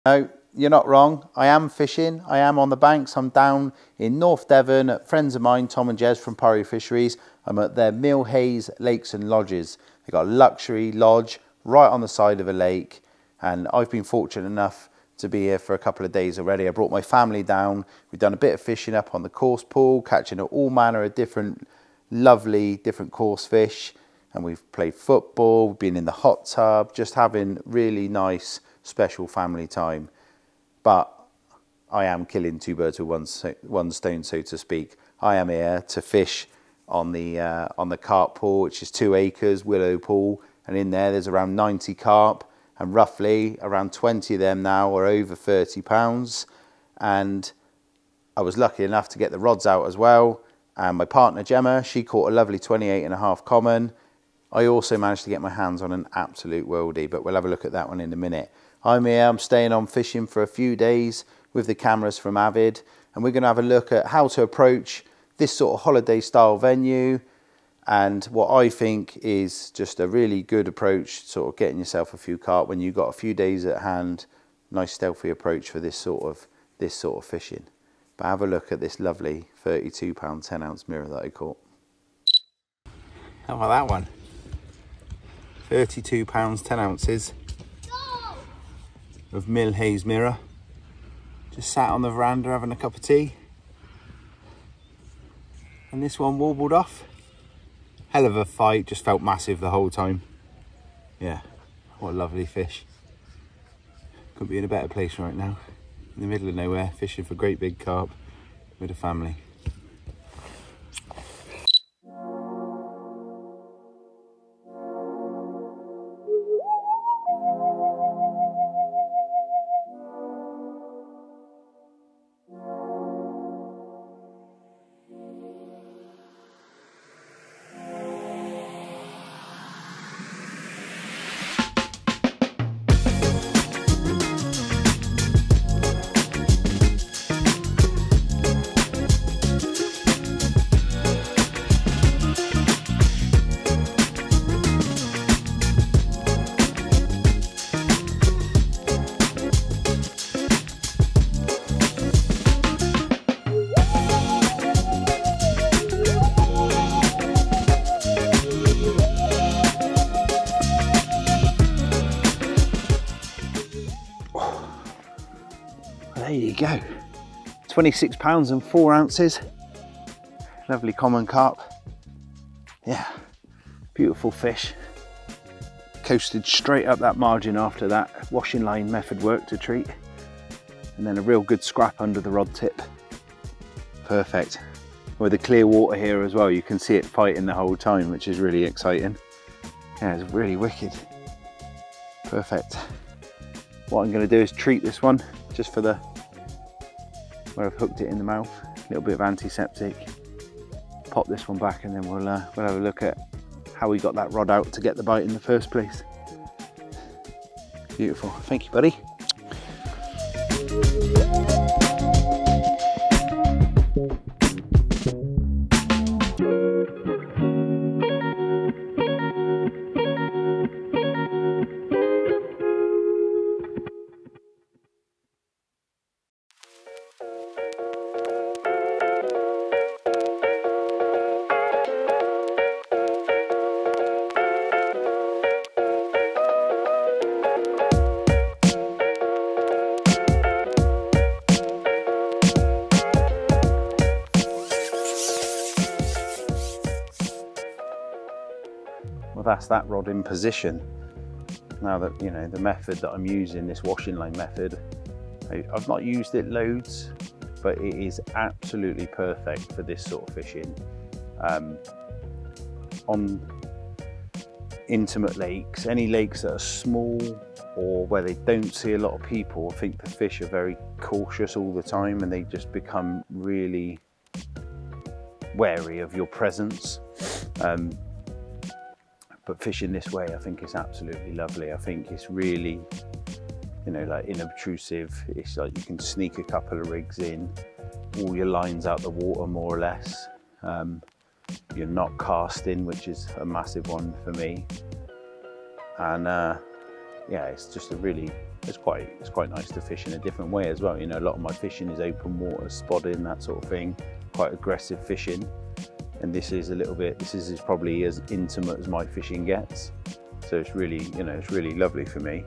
No, you're not wrong. I am fishing. I am on the banks. I'm down in North Devon at friends of mine, Tom and Jez from Porry Fisheries. I'm at their Millhayes Lakes and Lodges. They've got a luxury lodge right on the side of a lake, and I've been fortunate enough to be here for a couple of days already. I brought my family down. We've done a bit of fishing up on the course pool, catching all manner of different lovely different course fish, and we've played football, we've been in the hot tub, just having really nice special family time. But I am killing two birds with one stone, so to speak. I am here to fish on the carp pool, which is 2 acres, willow pool, and in there's around 90 carp, and roughly around 20 of them now are over 30 pounds. And I was lucky enough to get the rods out as well, and my partner Gemma, she caught a lovely 28.5 common. I also managed to get my hands on an absolute worldie, but we'll have a look at that one in a minute. I'm here, I'm staying on fishing for a few days with the cameras from Avid, and we're going to have a look at how to approach this sort of holiday style venue, and what I think is just a really good approach, sort of getting yourself a few carp when you've got a few days at hand. Nice stealthy approach for this sort of fishing. But have a look at this lovely 32 pound 10 ounce mirror that I caught. How about that one? 32 pounds 10 ounces of Millhayes mirror. Just sat on the veranda having a cup of tea, and this one warbled off. Hell of a fight, just felt massive the whole time. Yeah, what a lovely fish. Couldn't be in a better place right now, in the middle of nowhere, fishing for great big carp with a family. There you go, 26 pounds and 4 ounces. Lovely common carp. Yeah, beautiful fish. Coasted straight up that margin after that washing line method work to treat. And then a real good scrap under the rod tip. Perfect. With the clear water here as well, you can see it fighting the whole time, which is really exciting. Yeah, it's really wicked. Perfect. What I'm going to do is treat this one just for the where I've hooked it in the mouth, a little bit of antiseptic, pop this one back, and then we'll have a look at how we got that rod out to get the bite in the first place. Beautiful, thank you buddy. Well, that's that rod in position. Now that, you know, the method that I'm using, this washing line method, I've not used it loads, but it is absolutely perfect for this sort of fishing. On intimate lakes, any lakes that are small or where they don't see a lot of people, I think the fish are very cautious all the time, and they just become really wary of your presence. But fishing this way, I think it's absolutely lovely. I think it's really, you know, like inobtrusive. It's like you can sneak a couple of rigs in, all your lines out the water more or less. You're not casting, which is a massive one for me. And yeah, it's just a really it's quite nice to fish in a different way as well. You know, a lot of my fishing is open water, spotting, that sort of thing, quite aggressive fishing. And this is a little bit, this is probably as intimate as my fishing gets. So it's really, you know, it's really lovely for me.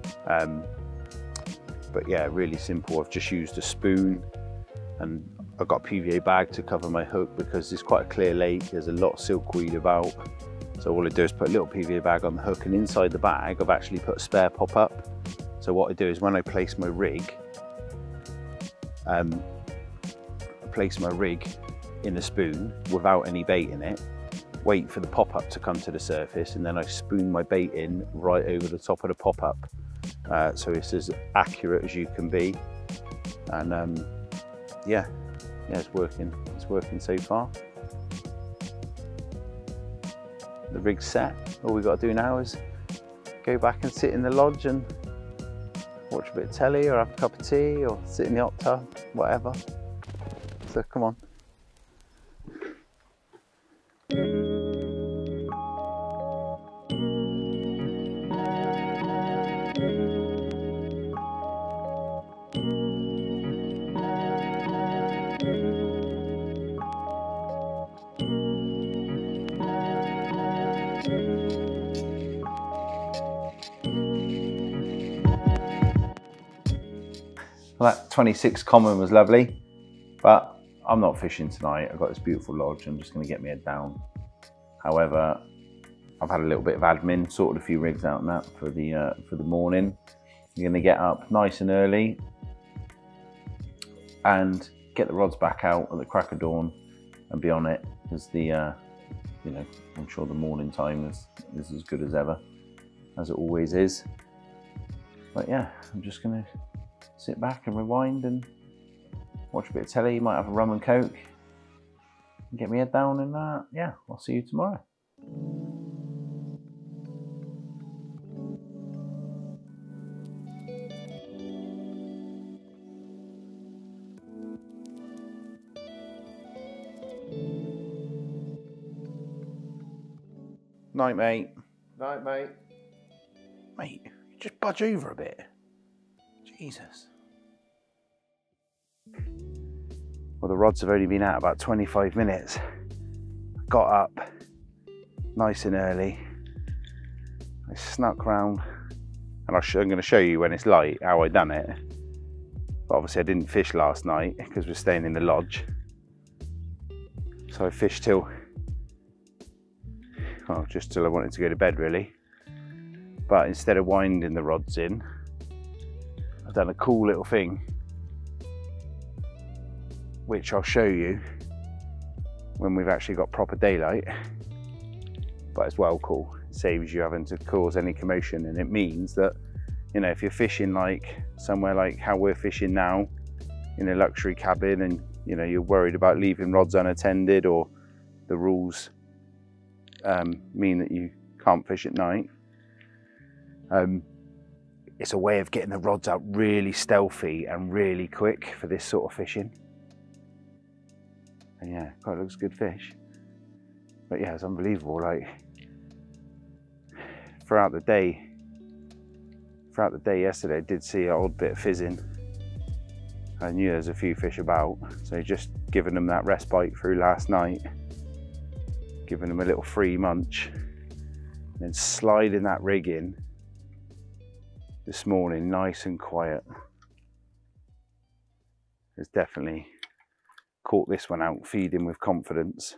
But yeah, really simple. I've just used a spoon, and I've got a PVA bag to cover my hook because it's quite a clear lake. There's a lot of silkweed about. So all I do is put a little PVA bag on the hook, and inside the bag I've actually put a spare pop-up. So what I do is when I place my rig, I place my rig in the spoon without any bait in it, wait for the pop-up to come to the surface, and then I spoon my bait in right over the top of the pop-up. So it's as accurate as you can be. And yeah, it's working so far. The rig's set. All we've got to do now is go back and sit in the lodge and watch a bit of telly or have a cup of tea or sit in the hot tub, whatever. So come on. Well, that 26 common was lovely, but I'm not fishing tonight. I've got this beautiful lodge. I'm just going to get my head down. However, I've had a little bit of admin, sorted a few rigs out and that for the morning. I'm going to get up nice and early and get the rods back out at the crack of dawn and be on it, because the you know, I'm sure the morning time is as good as ever, as it always is. But yeah, I'm just going to sit back and rewind and watch a bit of telly, might have a rum and coke, and get my head down, and yeah, I'll see you tomorrow. Night, mate. Night, mate. Mate, just budge over a bit. Jesus. Well, the rods have only been out about 25 minutes. Got up nice and early. I snuck round, and I'm going to show you when it's light how I done it. But obviously I didn't fish last night because we're staying in the lodge. So I fished till, well, just till I wanted to go to bed really. But instead of winding the rods in, I've done a cool little thing, which I'll show you when we've actually got proper daylight. But it's well cool. It saves you having to cause any commotion, and it means that, you know, if you're fishing like somewhere like how we're fishing now, in a luxury cabin, and you know, you're worried about leaving rods unattended, or the rules mean that you can't fish at night, it's a way of getting the rods out really stealthy and really quick for this sort of fishing. And yeah, quite looks good fish. But yeah, it's unbelievable. Like throughout the day yesterday, I did see an odd bit of fizzing. I knew there's a few fish about, so just giving them that respite through last night, giving them a little free munch, and then sliding that rig in this morning nice and quiet. It's definitely caught this one out feeding with confidence.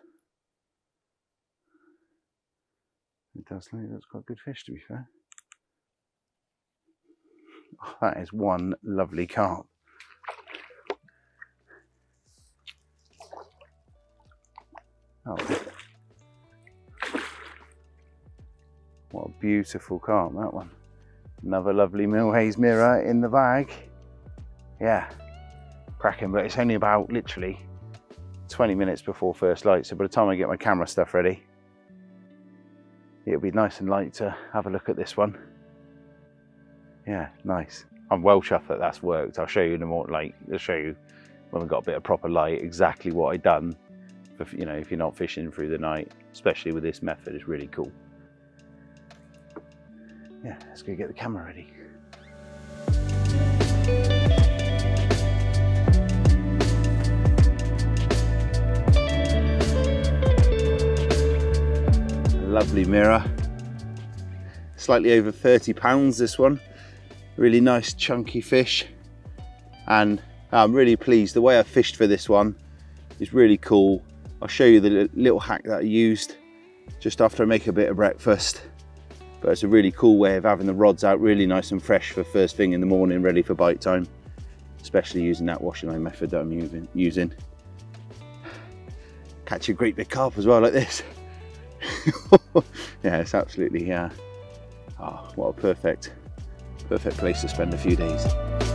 It does look like that's quite good fish, to be fair. Oh, that is one lovely carp. Oh, what a beautiful carp, that one. Another lovely Millhayes mirror in the bag. Yeah, cracking, but it's only about literally 20 minutes before first light, so by the time I get my camera stuff ready, it'll be nice and light to have a look at this one. Yeah, nice. I'm well chuffed that that's worked. I'll show you in a more, like, I'll show you when we've got a bit of proper light exactly what I done. For, you know, if you're not fishing through the night, especially with this method, it's really cool. Yeah, let's go get the camera ready. lovely mirror. Slightly over 30 pounds this one. Really nice chunky fish. And I'm really pleased. The way I fished for this one is really cool. I'll show you the little hack that I used just after I make a bit of breakfast. But it's a really cool way of having the rods out really nice and fresh for first thing in the morning, ready for bite time. Especially using that washing line method that I'm using. Catch a great big carp as well like this. Yeah, it's absolutely, oh, what a perfect place to spend a few days.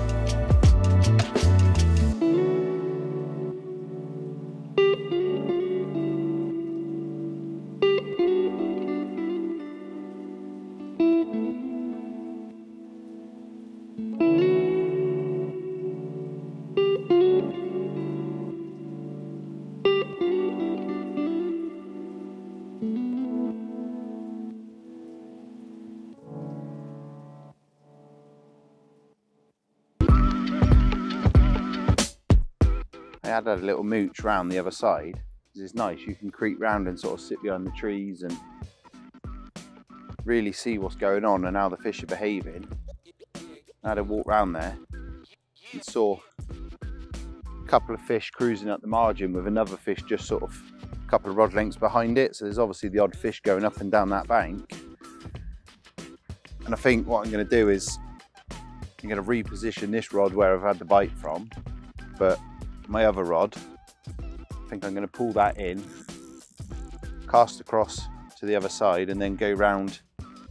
I had a little mooch round the other side. It's nice, you can creep round and sort of sit behind the trees and really see what's going on and how the fish are behaving. I had a walk round there and saw a couple of fish cruising up the margin with another fish just sort of a couple of rod lengths behind it. So there's obviously the odd fish going up and down that bank. And I think what I'm going to do is I'm going to reposition this rod where I've had the bite from, but my other rod, I think I'm going to pull that in, cast across to the other side, and then go round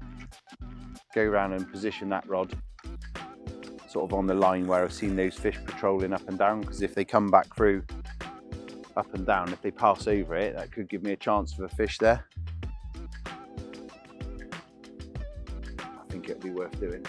and position that rod sort of on the line where I've seen those fish patrolling up and down, because if they come back through up and down, if they pass over it, that could give me a chance for a fish there. I think it'll be worth doing.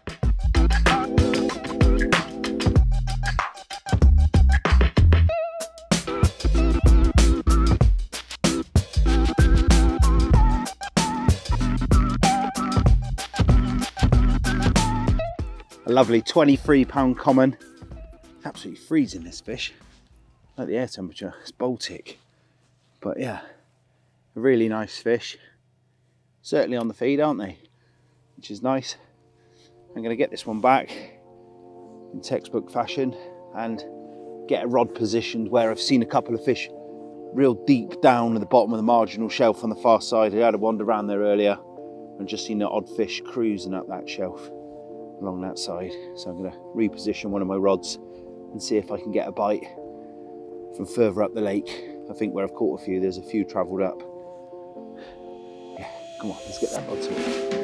A lovely 23-pound common. It's absolutely freezing, this fish. I like the air temperature, it's Baltic. But yeah, a really nice fish. Certainly on the feed, aren't they? Which is nice. I'm going to get this one back in textbook fashion and get a rod positioned where I've seen a couple of fish real deep down at the bottom of the marginal shelf on the far side. I had a wander around there earlier and just seen the odd fish cruising up that shelf along that side. So I'm going to reposition one of my rods and see if I can get a bite from further up the lake. I think where I've caught a few, there's a few travelled up. Yeah, come on, let's get that rod sorted.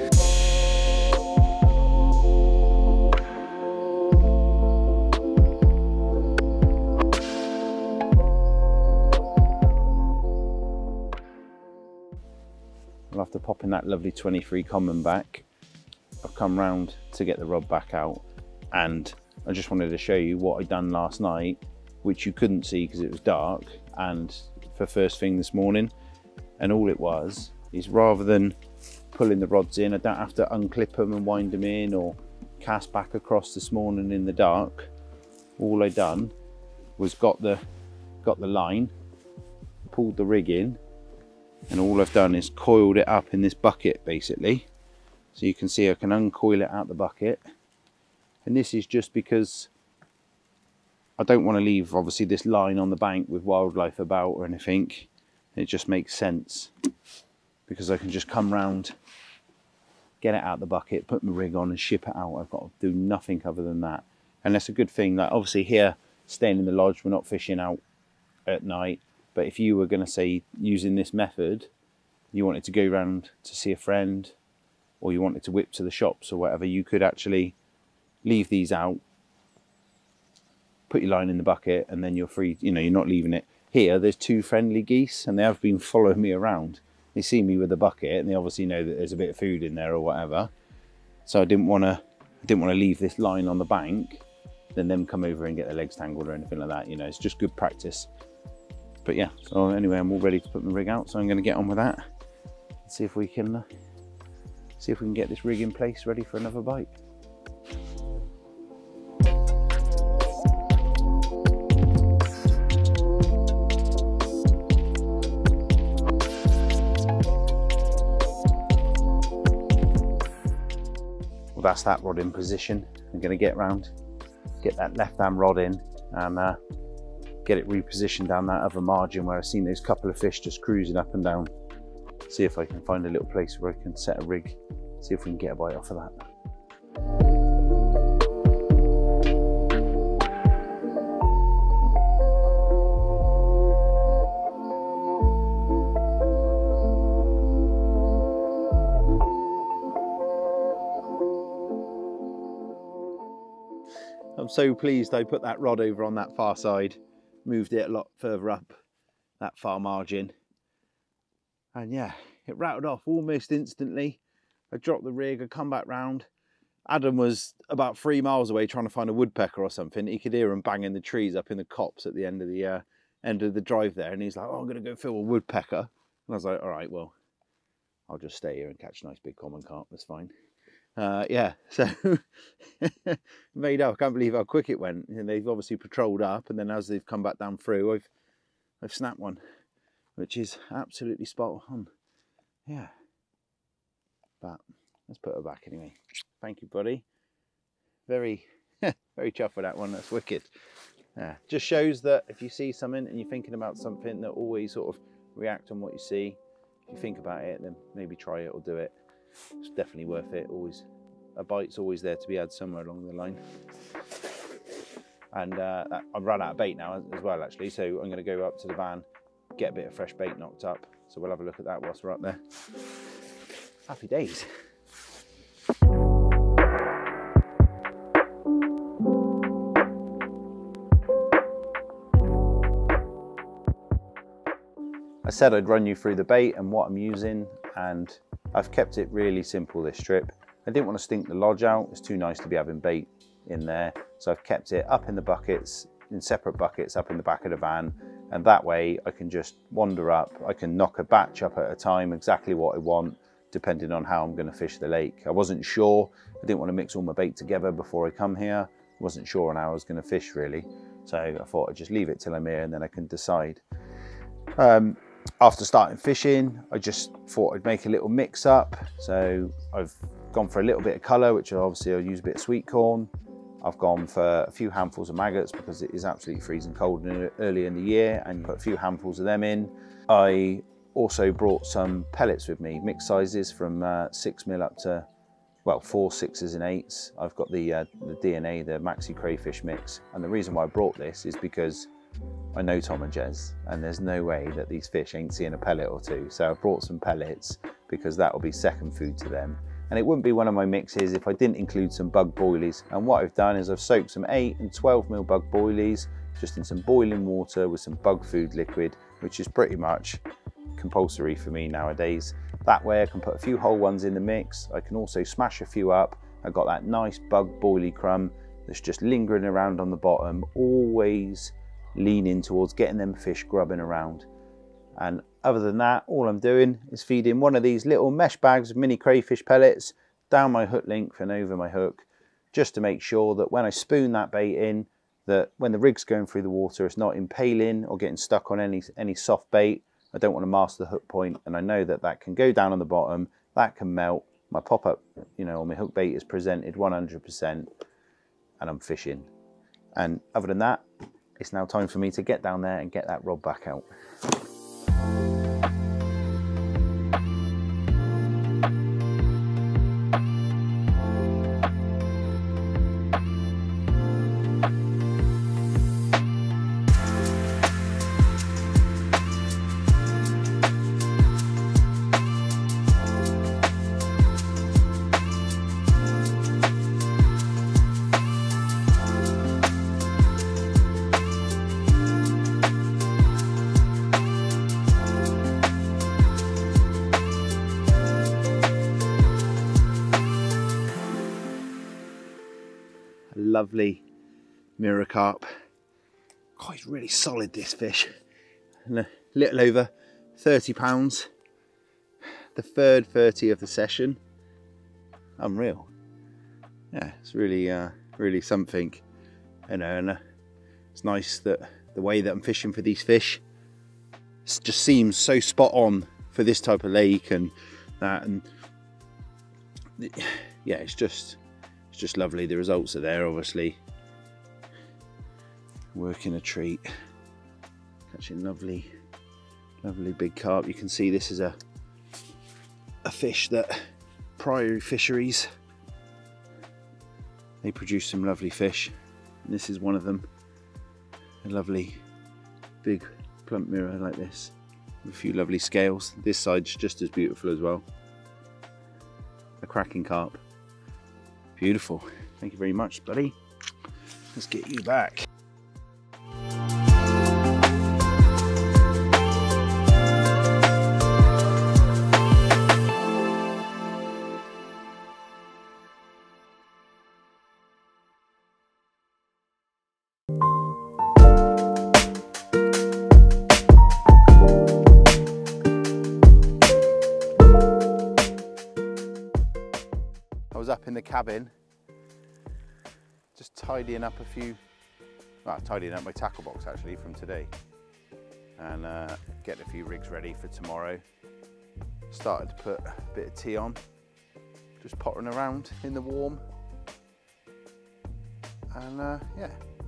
I'll have to pop in that lovely 23 common back. I've come round to get the rod back out, and I just wanted to show you what I'd done last night, which you couldn't see because it was dark, and for first thing this morning. And all it was is, rather than pulling the rods in, I don't have to unclip them and wind them in or cast back across this morning in the dark. All I done was got the line, pulled the rig in, and all I've done is coiled it up in this bucket basically. So you can see I can uncoil it out the bucket, and this is just because I don't want to leave obviously this line on the bank with wildlife about or anything. It just makes sense because I can just come round, get it out the bucket, put my rig on and ship it out. I've got to do nothing other than that, and that's a good thing. Like obviously here, staying in the lodge, we're not fishing out at night, but if you were going to say using this method, you wanted to go round to see a friend, or you wanted to whip to the shops or whatever, you could actually leave these out, put your line in the bucket, and then you're free. You know, you're not leaving it. Here, there's two friendly geese, and they have been following me around. They see me with the bucket, and they obviously know that there's a bit of food in there or whatever. So I didn't want to leave this line on the bank, then them come over and get their legs tangled or anything like that. You know, it's just good practice. But yeah, so anyway, I'm all ready to put my rig out, so I'm going to get on with that. See if we can get this rig in place, ready for another bite. that's that rod in position. I'm going to get round, get that left hand rod in and get it repositioned down that other margin where I've seen those couple of fish just cruising up and down. See if I can find a little place where I can set a rig, see if we can get a bite off of that. I'm so pleased I put that rod over on that far side, moved it a lot further up that far margin. And yeah, it rattled off almost instantly. I dropped the rig, I come back round. Adam was about 3 miles away trying to find a woodpecker or something. He could hear him banging the trees up in the copse at the end of the drive there. And he's like, oh, I'm going to go fill a woodpecker. And I was like, all right, well, I'll just stay here and catch a nice big common carp, that's fine. Yeah, so made up. I can't believe how quick it went. And they've obviously patrolled up, and then as they've come back down through, I've snapped one, which is absolutely spot on. Yeah, but let's put her back anyway. Thank you, buddy. Very very chuffed with that one. That's wicked. Yeah, just shows that if you see something and you're thinking about something, that always sort of react on what you see. If you think about it, then maybe try it or do it. It's definitely worth it. Always, a bite's always there to be had somewhere along the line. And I've run out of bait now as well, actually, so I'm going to go up to the van, get a bit of fresh bait knocked up, so we'll have a look at that whilst we're up there. Happy days. I said I'd run you through the bait and what I'm using, and I've kept it really simple this trip. I didn't want to stink the lodge out. It's too nice to be having bait in there. So I've kept it up in the buckets, in separate buckets up in the back of the van. And that way I can just wander up. I can knock a batch up at a time, exactly what I want, depending on how I'm going to fish the lake. I wasn't sure. I didn't want to mix all my bait together before I come here. I wasn't sure on how I was going to fish really. So I thought I'd just leave it till I'm here and then I can decide. After starting fishing, I just thought I'd make a little mix up. So I've gone for a little bit of colour, which obviously I'll use a bit of sweet corn. I've gone for a few handfuls of maggots because it is absolutely freezing cold early in the year, and you put a few handfuls of them in. I also brought some pellets with me, mixed sizes from 6mm up to, well, 4 6s and 8s. I've got the DNA, the Maxi Crayfish mix. And the reason why I brought this is because I know Tom and Jez, and there's no way that these fish ain't seeing a pellet or two. So I brought some pellets because that will be second food to them. And it wouldn't be one of my mixes if I didn't include some bug boilies. And what I've done is I've soaked some 8 and 12mm bug boilies just in some boiling water with some bug food liquid, which is pretty much compulsory for me nowadays. That way I can put a few whole ones in the mix. I can also smash a few up. I've got that nice bug boilie crumb that's just lingering around on the bottom, always leaning towards getting them fish grubbing around. And other than that, all I'm doing is feeding one of these little mesh bags of mini crayfish pellets down my hook length and over my hook, just to make sure that when I spoon that bait in, that when the rig's going through the water, it's not impaling or getting stuck on any soft bait. I don't want to mask the hook point, and I know that that can go down on the bottom, that can melt. My pop-up, you know, on my hook bait is presented 100%, and I'm fishing. And other than that, it's now time for me to get down there and get that rod back out. Lovely mirror carp. God, he's really solid, this fish. And a little over 30 pounds. The third 30 of the session. Unreal. Yeah, it's really, really something. You know, and it's nice that the way that I'm fishing for these fish just seems so spot on for this type of lake and that. And yeah, it's just just lovely. The results are there, obviously. Working a treat, catching lovely big carp. You can see this is a fish that Priory Fisheries, they produce some lovely fish, and this is one of them. A lovely big plump mirror like this with a few lovely scales. This side's just as beautiful as well. A cracking carp. Beautiful. Thank you very much, buddy. Let's get you back. I was up in the cabin just tidying up tidying up my tackle box actually from today, and getting a few rigs ready for tomorrow. Started to put a bit of tea on, just pottering around in the warm, and yeah,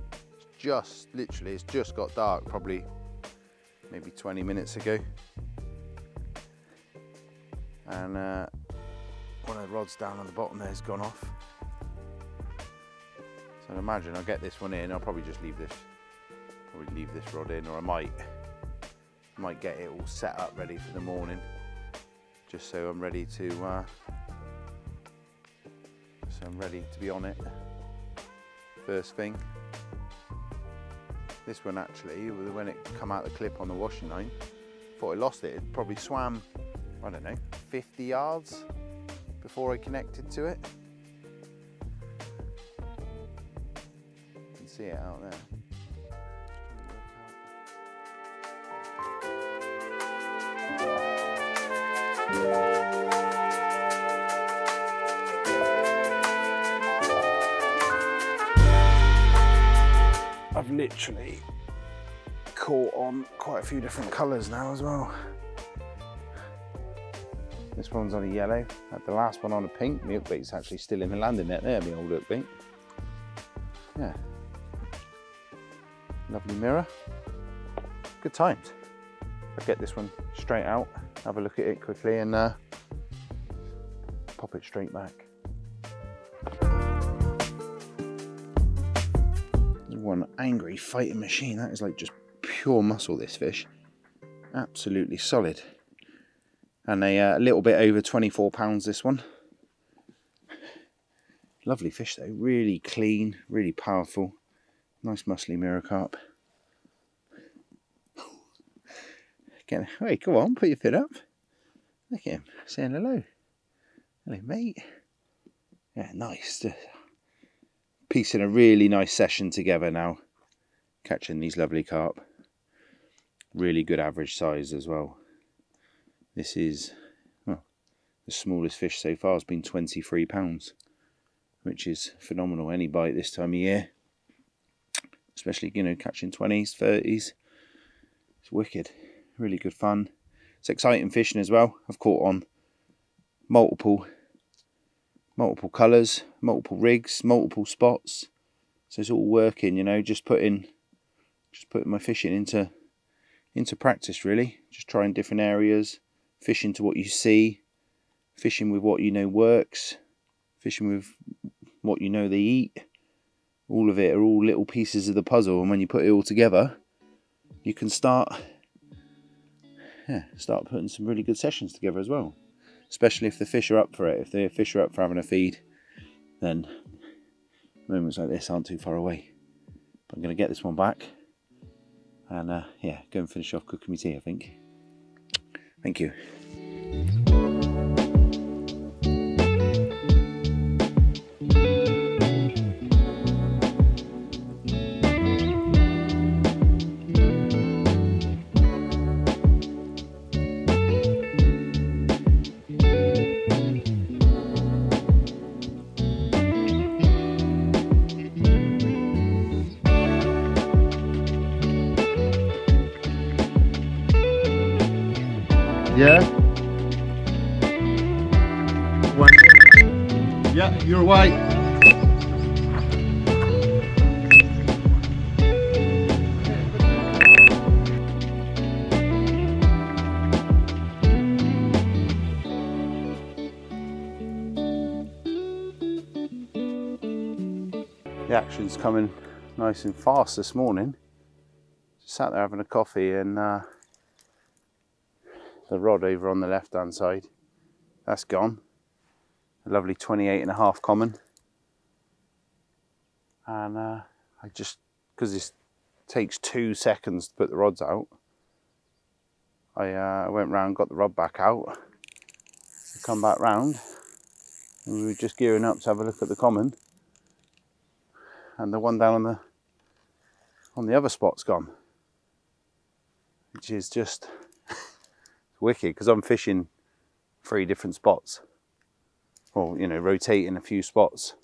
it's just got dark, probably maybe 20 minutes ago, and one of the rods down on the bottom there has gone off. So I imagine I'll get this one in. I'll probably just leave this rod in, or I might get it all set up ready for the morning, just so I'm ready to be on it first thing. This one actually, when it come out the clip on the washing line, thought I lost it. It probably swam, I don't know, 50 yards before I connected to it. You can see it out there. I've literally caught on quite a few different colours now as well. This one's on a yellow, the last one on a pink. Milk bait's actually still in the landing net there, my old milk bait. Yeah. Lovely mirror. Good times. I'll get this one straight out, have a look at it quickly, and pop it straight back. One angry fighting machine. That is like just pure muscle, this fish. Absolutely solid. And a little bit over 24 pounds, this one. Lovely fish though, really clean, really powerful. Nice muscly mirror carp. Again, hey, come on, put your fin up. Look at him, saying hello. Hello, mate. Yeah, nice. Piecing a really nice session together now. Catching these lovely carp. Really good average size as well. This is, well, the smallest fish so far has been 23 pounds, which is phenomenal. Any bite this time of year, especially, you know, catching 20s, 30s. It's wicked. Really good fun. It's exciting fishing as well. I've caught on multiple colours, multiple rigs, multiple spots. So it's all working, you know, just putting my fishing into practice really. Just trying different areas, fishing to what you see, fishing with what you know works, fishing with what you know they eat. All of it are all little pieces of the puzzle, and when you put it all together, you can start putting some really good sessions together as well. Especially if the fish are up for it. If the fish are up for having a feed, then moments like this aren't too far away. But I'm going to get this one back and yeah, go and finish off cooking my tea, I think. Thank you. Yeah. One. Yeah, you're white. The action's coming nice and fast this morning. Just sat there having a coffee, and the rod over on the left hand side, that's gone. A lovely 28.5 common. And I just, because this takes 2 seconds to put the rods out, I went round, got the rod back out, come back round, and we were just gearing up to have a look at the common, and the one down on the other spot's gone, which is just wicked, because I'm fishing 3 different spots, or you know, rotating a few spots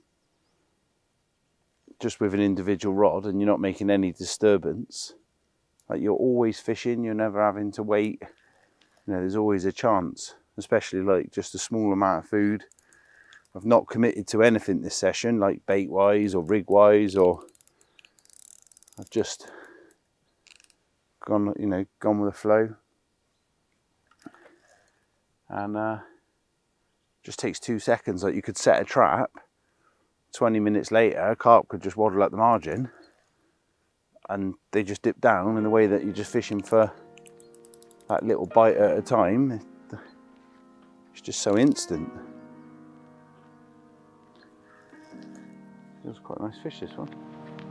just with an individual rod, and you're not making any disturbance. Like, you're always fishing, you're never having to wait. You know, there's always a chance, especially like just a small amount of food. I've not committed to anything this session, like bait wise or rig wise, or I've just gone, you know, gone with the flow. And just takes 2 seconds. Like, you could set a trap, 20 minutes later a carp could just waddle up the margin and they just dip down, in the way that you're just fishing for that little bite at a time. It's just so instant. It was quite a nice fish, this one.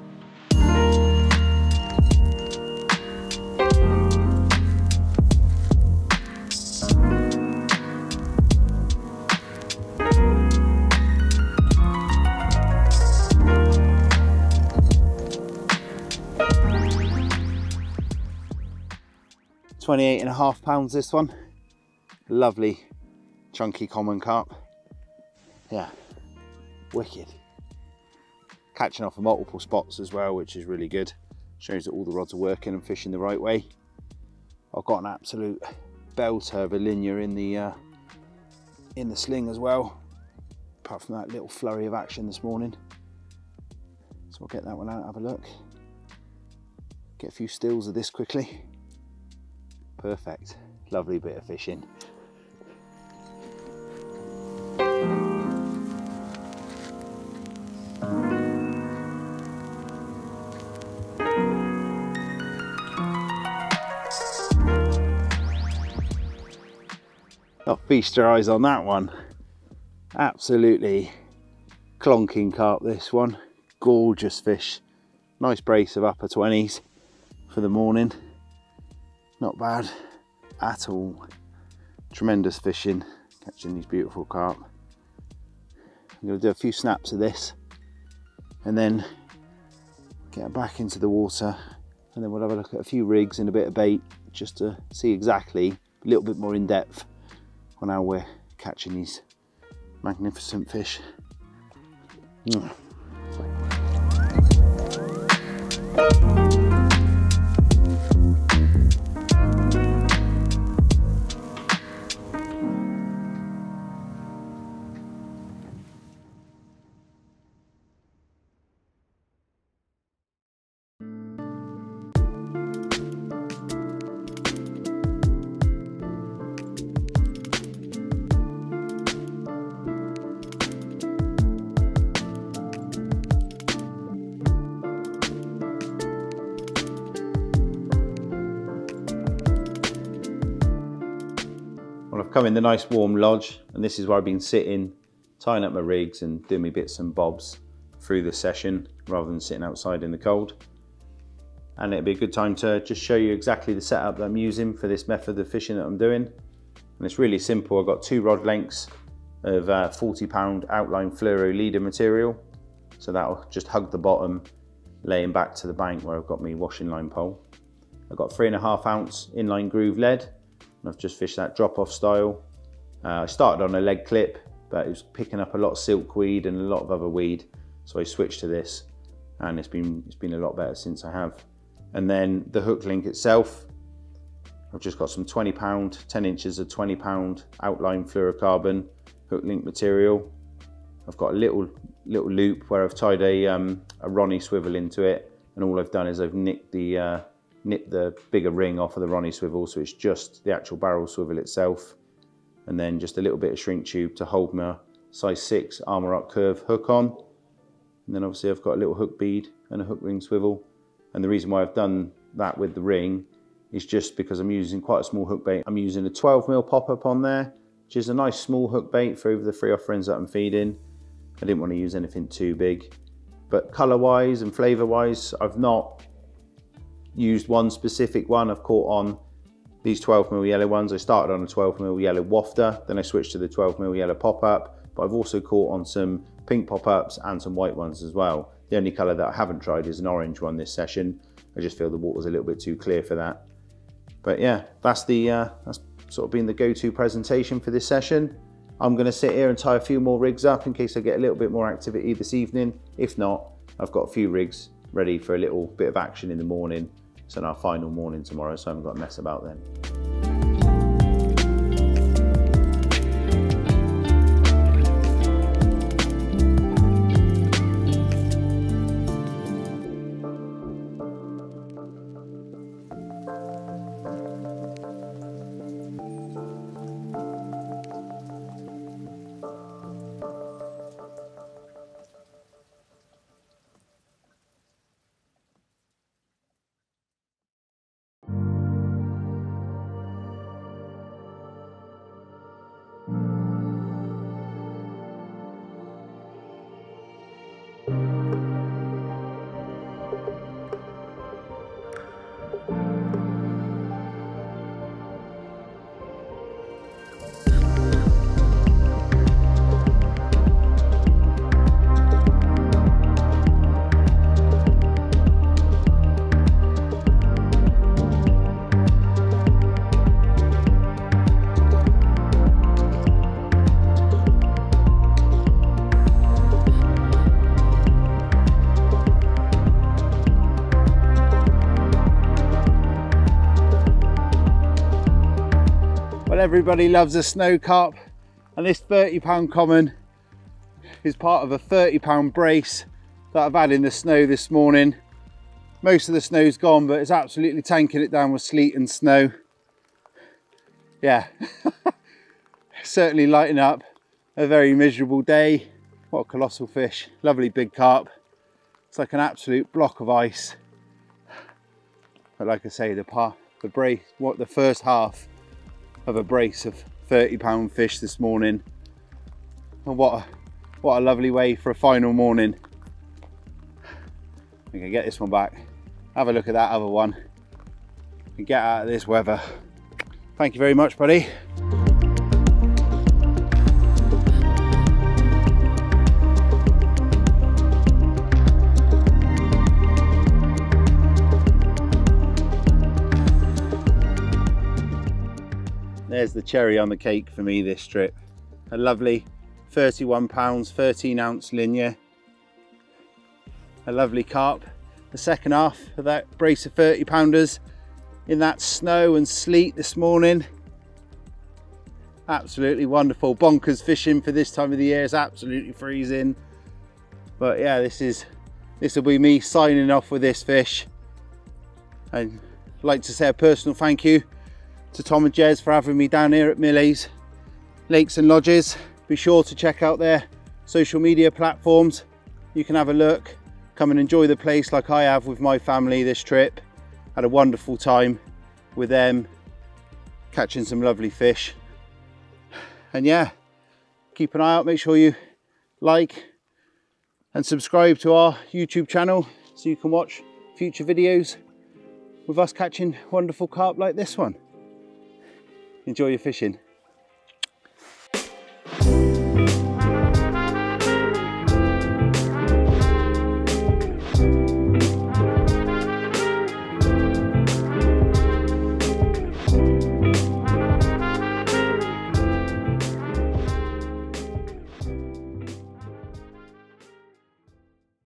£28.5 this one. Lovely chunky common carp. Yeah, wicked. Catching off of multiple spots as well, which is really good. Shows that all the rods are working and fishing the right way. I've got an absolute belter of a linear in the sling as well, apart from that little flurry of action this morning. So I'll get that one out, have a look. Get a few stills of this quickly. Perfect, lovely bit of fishing. Oh, feast your eyes on that one. Absolutely clonking carp, this one. Gorgeous fish. Nice brace of upper 20s for the morning. Not bad at all. Tremendous fishing, catching these beautiful carp. I'm going to do a few snaps of this and then get back into the water, and then we'll have a look at a few rigs and a bit of bait, just to see exactly a little bit more in depth on how we're catching these magnificent fish. I've come in the nice warm lodge, and this is where I've been sitting, tying up my rigs and doing my bits and bobs through the session, rather than sitting outside in the cold. And it'd be a good time to just show you exactly the setup that I'm using for this method of fishing that I'm doing. And it's really simple. I've got 2 rod lengths of 40-pound outline fluoro leader material, so that'll just hug the bottom, laying back to the bank where I've got my washing line pole. I've got 3.5 ounce inline groove lead, and I've just fished that drop-off style. I started on a lead clip, but it was picking up a lot of silkweed and a lot of other weed, so I switched to this, and it's been a lot better since I have. And then the hook link itself, I've just got some 20-pound, 10 inches of 20-pound outline fluorocarbon hook link material. I've got a little loop where I've tied a Ronnie swivel into it, and all I've done is I've nipped the bigger ring off of the Ronnie swivel, so it's just the actual barrel swivel itself, and then just a little bit of shrink tube to hold my size 6 Armor Up curve hook on. And then obviously I've got a little hook bead and a hook ring swivel. And the reason why I've done that with the ring is just because I'm using quite a small hook bait. I'm using a 12mm pop-up on there, which is a nice small hook bait for over the 3 offerings that I'm feeding. I didn't want to use anything too big. But colour-wise and flavour-wise, I've not used one specific one. I've caught on these 12mm yellow ones. I started on a 12mm yellow wafter, then I switched to the 12mm yellow pop-up, but I've also caught on some pink pop-ups and some white ones as well. The only colour that I haven't tried is an orange one this session. I just feel the water's a little bit too clear for that. But yeah, that's sort of been the go-to presentation for this session. I'm going to sit here and tie a few more rigs up in case I get a little bit more activity this evening. If not, I've got a few rigs ready for a little bit of action in the morning. It's on our final morning tomorrow, so I haven't got to mess about then. Well, everybody loves a snow carp, and this 30-pound common is part of a 30-pound brace that I've had in the snow this morning. Most of the snow's gone, but it's absolutely tanking it down with sleet and snow. Yeah, certainly lighting up a very miserable day. What a colossal fish, lovely big carp. It's like an absolute block of ice. But like I say, the first half of a brace of 30-pound fish this morning, and what a lovely way for a final morning. I'm gonna get this one back, have a look at that other one, and get out of this weather. Thank you very much, buddy. There's the cherry on the cake for me this trip. A lovely 31 pounds, 13-ounce linear. A lovely carp. The second half of that brace of 30-pounders in that snow and sleet this morning. Absolutely wonderful. Bonkers fishing for this time of the year. It's absolutely freezing. But yeah, this will be me signing off with this fish. I'd like to say a personal thank you to Tom and Jez for having me down here at Millhayes Lakes and Lodges. Be sure to check out their social media platforms. You can have a look, come and enjoy the place like I have with my family this trip. Had a wonderful time with them, catching some lovely fish. And yeah, keep an eye out, make sure you like and subscribe to our YouTube channel so you can watch future videos with us catching wonderful carp like this one. Enjoy your fishing.